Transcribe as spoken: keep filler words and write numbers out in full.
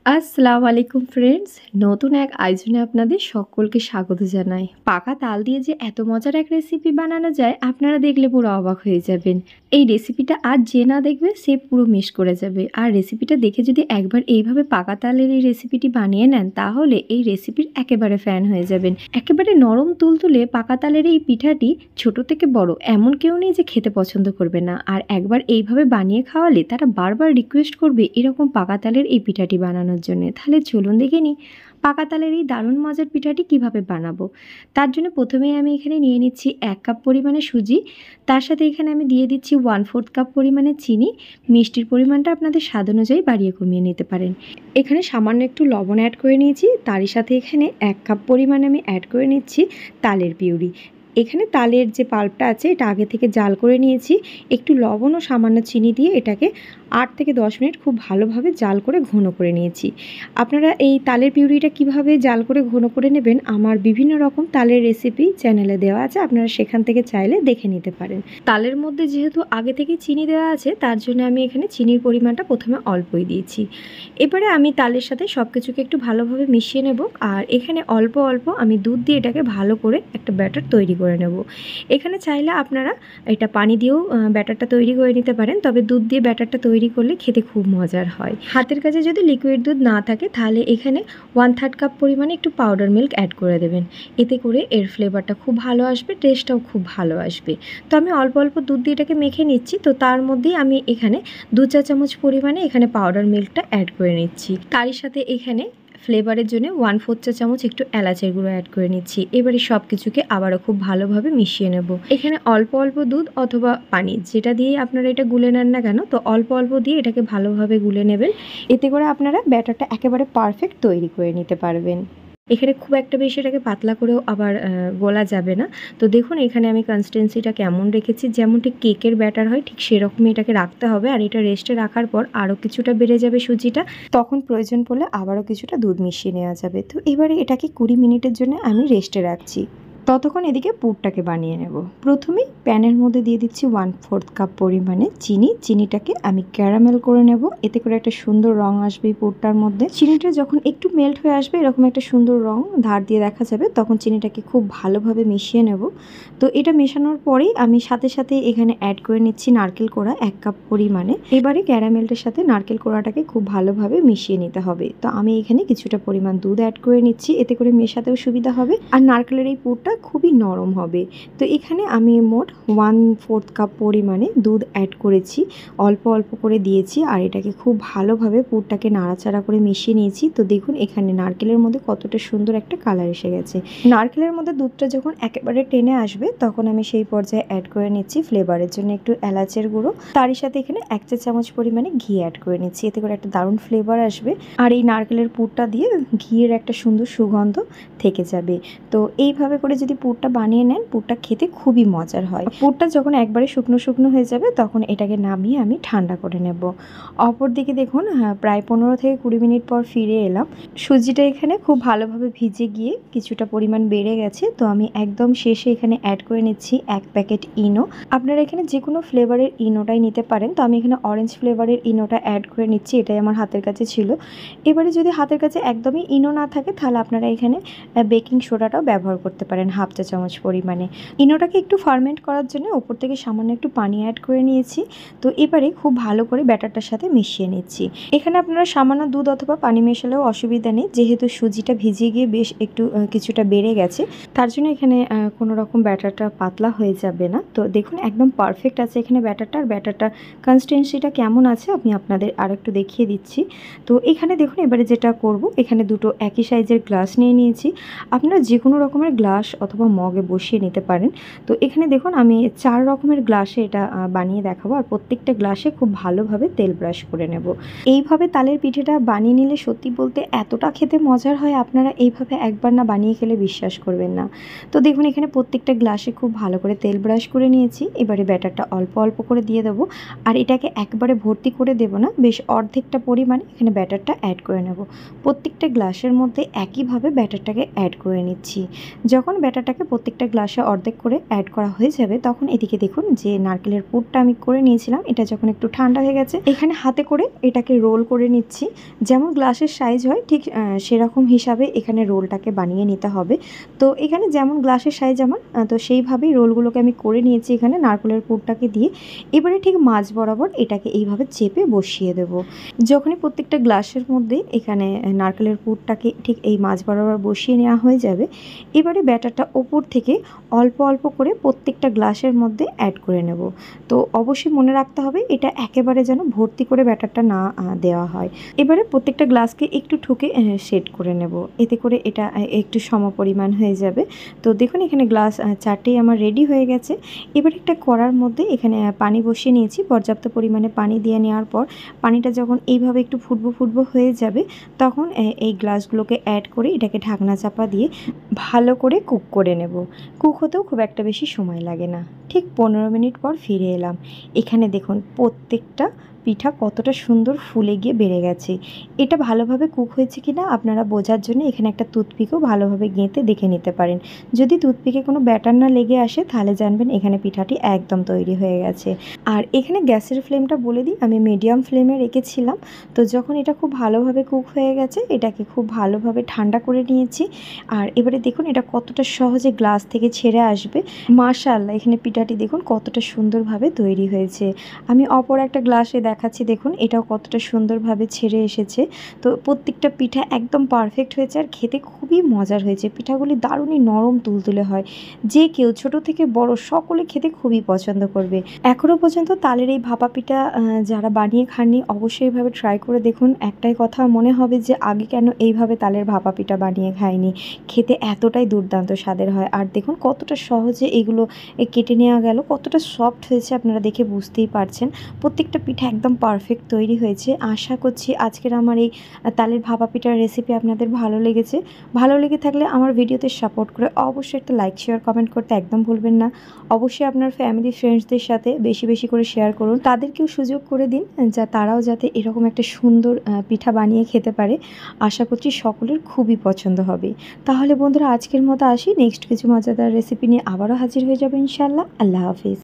আসসালামু আলাইকুম ফ্রেন্ডস, নতুন এক আয়োজনে আপনাদের সকলকে স্বাগত জানাই। পাকা তাল দিয়ে যে এত মজার এক রেসিপি বানানো যায় আপনারা দেখলে পুরো অবাক হয়ে যাবেন। এই রেসিপিটা আজ যে না দেখবে সে পুরো মিস করে যাবে। আর রেসিপিটা দেখে যদি একবার এইভাবে পাকা তালের এই রেসিপিটি বানিয়ে নেন তাহলে এই রেসিপির একেবারে ফ্যান হয়ে যাবেন। একেবারে নরম তুলতুলে পাকা তালের এই পিঠাটি ছোট থেকে বড় এমন কেউ নেই যে খেতে পছন্দ করবে না। আর একবার এইভাবে বানিয়ে খাওয়ালে তারা বারবার রিকোয়েস্ট করবে এরকম পাকা তালের এই পিঠাটি বানানোর জন্য। তাহলে চলুন দেখে নিই পাকা তালের এই দারুণ মজার পিঠাটি কিভাবে বানাবো। তার জন্য প্রথমেই আমি এখানে নিয়ে নিচ্ছি এক কাপ পরিমাণে সুজি, তার সাথে এখানে আমি দিয়ে দিচ্ছি ওয়ান ফোর্থ কাপ পরিমাণে চিনি। মিষ্টির পরিমাণটা আপনাদের স্বাদ অনুযায়ী বাড়িয়ে কমিয়ে নিতে পারেন। এখানে সামান্য একটু লবণ অ্যাড করে নিয়েছি, তারই সাথে এখানে এক কাপ পরিমাণে আমি অ্যাড করে নিচ্ছি তালের পিউরি। এখানে তালের যে পাল্পটা আছে এটা আগে থেকে জাল করে নিয়েছি, একটু লবণ ও সামান্য চিনি দিয়ে এটাকে আট থেকে দশ মিনিট খুব ভালোভাবে জাল করে ঘন করে নিয়েছি। আপনারা এই তালের পিউরিটা কিভাবে জাল করে ঘন করে নেবেন আমার বিভিন্ন রকম তালের রেসিপি চ্যানেলে দেওয়া আছে, আপনারা সেখান থেকে চাইলে দেখে নিতে পারেন। তালের মধ্যে যেহেতু আগে থেকে চিনি দেওয়া আছে তার জন্য আমি এখানে চিনির পরিমাণটা প্রথমে অল্পই দিয়েছি। এবারে আমি তালের সাথে সব কিছুকে একটু ভালোভাবে মিশিয়ে নেব। আর এখানে অল্প অল্প আমি দুধ দিয়ে এটাকে ভালো করে একটা ব্যাটার তৈরি করে নেব। এখানে চাইলে আপনারা এটা পানি দিয়েও ব্যাটারটা তৈরি করে নিতে পারেন, তবে দুধ দিয়ে ব্যাটারটা তৈরি করলে খেতে খুব মজার হয়। হাতের কাছে যদি লিকুইড দুধ না থাকে তাহলে এখানে ওয়ান থার্ড কাপ পরিমাণে একটু পাউডার মিল্ক অ্যাড করে দেবেন। এতে করে এর ফ্লেভারটা খুব ভালো আসবে, টেস্টটাও খুব ভালো আসবে। তো আমি অল্প অল্প দুধ দিয়ে এটাকে মেখে নিচ্ছি। তো তার মধ্যেই আমি এখানে দু চা চামচ পরিমাণে এখানে পাউডার মিল্কটা অ্যাড করে নিচ্ছি। তারই সাথে এখানে ফ্লেভারের জন্য ওয়ান ফোর্থ চা চামচ একটু এলাচের গুঁড়ো অ্যাড করে নিচ্ছি। এবারে সব কিছুকে আবারও খুব ভালোভাবে মিশিয়ে নেব। এখানে অল্প অল্প দুধ অথবা পানি যেটা দিয়ে আপনারা এটা গুলে নেন না কেন, তো অল্প অল্প দিয়ে এটাকে ভালোভাবে গুলে নেবেন। এতে করে আপনারা ব্যাটারটা একেবারে পারফেক্ট তৈরি করে নিতে পারবেন। এখানে খুব একটা বেশি এটাকে পাতলা করেও আবার গোলা যাবে না। তো দেখুন এখানে আমি কনসিস্টেন্সিটা কেমন রেখেছি, যেমন ঠিক কেকের ব্যাটার হয় ঠিক সেরকমই এটাকে রাখতে হবে। আর এটা রেস্টে রাখার পর আরও কিছুটা বেড়ে যাবে সুজিটা, তখন প্রয়োজন পড়লে আবারও কিছুটা দুধ মিশিয়ে নেওয়া যাবে। তো এবারে এটাকে কুড়ি মিনিটের জন্য আমি রেস্টে রাখছি। ততক্ষণ এদিকে পুরটাকে বানিয়ে নেব। প্রথমেই প্যানের মধ্যে দিয়ে দিচ্ছি ওয়ান ফোর্থ কাপ পরিমাণে চিনি। চিনিটাকে আমি ক্যারামেল করে নেব, এতে করে একটা সুন্দর রং আসবে এই পুরটার মধ্যে। চিনিটা যখন একটু মেল্ট হয়ে আসবে এরকম একটা সুন্দর রং ধার দিয়ে দেখা যাবে, তখন চিনিটাকে খুব ভালোভাবে মিশিয়ে নেব। তো এটা মেশানোর পরেই আমি সাথে সাথে এখানে অ্যাড করে নিচ্ছি নারকেল কোড়া এক কাপ পরিমাণে। এবারে ক্যারামেলটার সাথে নারকেল কোড়াটাকে খুব ভালোভাবে মিশিয়ে নিতে হবে। তো আমি এখানে কিছুটা পরিমাণ দুধ অ্যাড করে নিচ্ছি, এতে করে মেশাতেও সুবিধা হবে আর নারকেলের এই পুরটা খুবই নরম হবে। তো এখানে আমি মোট ওয়ান ফোর্থ কাপ পরিমাণে দুধ অ্যাড করেছি, অল্প অল্প করে দিয়েছি। আর এটাকে খুব ভালোভাবে পুরটাকে নাড়াচাড়া করে মিশিয়ে নিয়েছি। তো দেখুন এখানে নারকেলের মধ্যে কতটা সুন্দর একটা কালার এসে গেছে। নারকেলের মধ্যে দুধটা যখন একেবারে টেনে আসবে তখন আমি সেই পর্যায়ে অ্যাড করে নিচ্ছি ফ্লেভারের জন্য একটু এলাচের গুঁড়ো। তারই সাথে এখানে এক চা চামচ পরিমাণে ঘি অ্যাড করে নিচ্ছি, এতে করে একটা দারুণ ফ্লেভার আসবে। আর এই নারকেলের পুরটা দিয়ে ঘিয়ের একটা সুন্দর সুগন্ধ থেকে যাবে। তো এইভাবে করে যদি পুরটা বানিয়ে নেন পুরটা খেতে খুবই মজার হয়। পুরটা যখন একবারে শুকনো শুকনো হয়ে যাবে তখন এটাকে নামিয়ে আমি ঠান্ডা করে নেব। অপর দিকে দেখুন প্রায় পনেরো থেকে কুড়ি মিনিট পর ফিরে এলাম। সুজিটা এখানে খুব ভালোভাবে ভিজে গিয়ে কিছুটা পরিমাণ বেড়ে গেছে। তো আমি একদম শেষে এখানে অ্যাড করে নিচ্ছি এক প্যাকেট ইনো। আপনারা এখানে যে কোনো ফ্লেভারের ইনোটাই নিতে পারেন। তো আমি এখানে অরেঞ্জ ফ্লেভারের ইনোটা অ্যাড করে নিচ্ছি, এটাই আমার হাতের কাছে ছিল। এবারে যদি হাতের কাছে একদমই ইনো না থাকে তাহলে আপনারা এখানে বেকিং সোডাটাও ব্যবহার করতে পারেন হাফ চা চামচ পরিমাণে। ইনোটাকে একটু ফার্মেন্ট করার জন্য ওপর থেকে সামান্য একটু পানি অ্যাড করে নিয়েছি। তো এবারে খুব ভালো করে ব্যাটারটার সাথে মিশিয়ে নিচ্ছি। এখানে আপনারা সামান্য দুধ অথবা পানি মেশালেও অসুবিধা নেই, যেহেতু সুজিটা ভিজিয়ে গিয়ে বেশ একটু কিছুটা বেড়ে গেছে তার জন্য এখানে কোনো রকম ব্যাটারটা পাতলা হয়ে যাবে না। তো দেখুন একদম পারফেক্ট আছে এখানে ব্যাটারটা। আর ব্যাটারটা কনসিস্টেন্সিটা কেমন আছে আমি আপনাদের আর একটু দেখিয়ে দিচ্ছি। তো এখানে দেখুন এবারে যেটা করব, এখানে দুটো একই সাইজের গ্লাস নিয়ে নিয়েছি। আপনারা যে কোনো রকমের গ্লাস অথবা মগে বসিয়ে নিতে পারেন। তো এখানে দেখুন আমি চার রকমের গ্লাসে এটা বানিয়ে দেখাবো আর প্রত্যেকটা গ্লাসে খুব ভালোভাবে তেল ব্রাশ করে নেব। এইভাবে তালের পিঠেটা বানিয়ে নিলে সত্যি বলতে এতটা খেতে মজার হয়, আপনারা এইভাবে একবার না বানিয়ে খেলে বিশ্বাস করবেন না। তো দেখুন এখানে প্রত্যেকটা গ্লাসে খুব ভালো করে তেল ব্রাশ করে নিয়েছি। এবারে ব্যাটারটা অল্প অল্প করে দিয়ে দেবো। আর এটাকে একবারে ভর্তি করে দেব না, বেশ অর্ধেকটা পরিমাণে এখানে ব্যাটারটা অ্যাড করে নেব। প্রত্যেকটা গ্লাসের মধ্যে একইভাবে ব্যাটারটাকে অ্যাড করে নিচ্ছি। যখন ব্যাটারটাকে প্রত্যেকটা গ্লাসে অর্ধেক করে অ্যাড করা হয়ে যাবে, তখন এদিকে দেখুন যে নারকেলের পুরটা আমি করে নিয়েছিলাম, এটা যখন একটু ঠান্ডা হয়ে গেছে, এখানে হাতে করে এটাকে রোল করে নিচ্ছি। যেমন গ্লাসের সাইজ হয় ঠিক সেরকম হিসাবে এখানে রোলটাকে বানিয়ে নিতে হবে। তো এখানে যেমন গ্লাসের সাইজ আমার, তো সেইভাবেই রোলগুলোকে আমি করে নিয়েছি এখানে নারকেলের পুরটাকে দিয়ে। এবারে ঠিক মাঝ বরাবর এটাকে এইভাবে চেপে বসিয়ে দেব। যখনই প্রত্যেকটা গ্লাসের মধ্যে এখানে নারকেলের পুরটাকে ঠিক এই মাঝ বরাবর বসিয়ে নেওয়া হয়ে যাবে, এবারে ব্যাটারটা ওপর থেকে অল্প অল্প করে প্রত্যেকটা গ্লাসের মধ্যে অ্যাড করে নেব। তো অবশ্যই মনে রাখতে হবে এটা একেবারে যেন ভর্তি করে ব্যাটারটা না দেওয়া হয়। এবারে প্রত্যেকটা গ্লাসকে একটু ঠুকে সেট করে নেব, এতে করে এটা একটু সমপরিমাণ হয়ে যাবে। তো দেখুন এখানে গ্লাস চারটেই আমার রেডি হয়ে গেছে। এবার একটা কড়ার মধ্যে এখানে পানি বসিয়ে নিয়েছি, পর্যাপ্ত পরিমাণে পানি দিয়ে নেওয়ার পর পানিটা যখন এইভাবে একটু ফুটবো ফুটবো হয়ে যাবে, তখন এই গ্লাসগুলোকে অ্যাড করে এটাকে ঢাকনা চাপা দিয়ে ভালো করে কুক করে নেব। কুক হতেও খুব একটা বেশি সময় লাগে না। ঠিক পনেরো মিনিট পর ফিরে এলাম। এখানে দেখুন প্রত্যেকটা পিঠা কতটা সুন্দর ফুলে গিয়ে বেড়ে গেছে। এটা ভালোভাবে কুক হয়েছে কিনা আপনারা বোঝার জন্য এখানে একটা টুথপিকও ভালোভাবে গেঁথে দেখে নিতে পারেন। যদি টুথপিকে কোনো ব্যাটার না লেগে আসে তাহলে জানবেন এখানে পিঠাটি একদম তৈরি হয়ে গেছে। আর এখানে গ্যাসের ফ্লেমটা বলে দিই, আমি মিডিয়াম ফ্লেমে রেখেছিলাম। তো যখন এটা খুব ভালোভাবে কুক হয়ে গেছে, এটাকে খুব ভালোভাবে ঠান্ডা করে নিয়েছি। আর এবারে দেখুন এটা কতটা সহজে গ্লাস থেকে ছেড়ে আসবে। মাশাআল্লাহ, এখানে পিঠাটি দেখুন কতটা সুন্দরভাবে তৈরি হয়েছে। আমি অপর একটা গ্লাসে দেখাচ্ছি, দেখুন এটাও কতটা সুন্দরভাবে ছেড়ে এসেছে। তো প্রত্যেকটা পিঠা একদম পারফেক্ট হয়েছে আর খেতে খুবই মজার হয়েছে। পিঠাগুলি দারুণই নরম তুলতুলে হয়, যে কেউ ছোট থেকে বড় সকলে খেতে খুবই পছন্দ করবে। এখনও পর্যন্ত তালের এই ভাপা পিঠা যারা বানিয়ে খাননি অবশ্যই এইভাবে ট্রাই করে দেখুন। একটাই কথা মনে হবে যে আগে কেন এইভাবে তালের ভাপা পিঠা বানিয়ে খাইনি, খেতে এতটাই দুর্দান্ত স্বাদের হয়। আর দেখুন কতটা সহজে এগুলো কেটে নেওয়া গেল, কতটা সফট হয়েছে আপনারা দেখে বুঝতেই পারছেন। প্রত্যেকটা পিঠা একদম পারফেক্ট তৈরি হয়েছে। আশা করছি আজকের আমার এই তালের ভাপা পিঠার রেসিপি আপনাদের ভালো লেগেছে। ভালো লেগে থাকলে আমার ভিডিওতে সাপোর্ট করে অবশ্যই একটা লাইক শেয়ার কমেন্ট করতে একদম ভুলবেন না। অবশ্যই আপনার ফ্যামিলি ফ্রেন্ডসদের সাথে বেশি বেশি করে শেয়ার করুন, তাদেরকেও সুযোগ করে দিন যা তারাও যাতে এরকম একটা সুন্দর পিঠা বানিয়ে খেতে পারে। আশা করছি সকলের খুবই পছন্দ হবে। তাহলে বন্ধুরা আজকের মতো আসি, নেক্সট কিছু মজাদার রেসিপি নিয়ে আবারও হাজির হয়ে যাবে ইনশাআল্লাহ। আল্লাহ হাফিজ।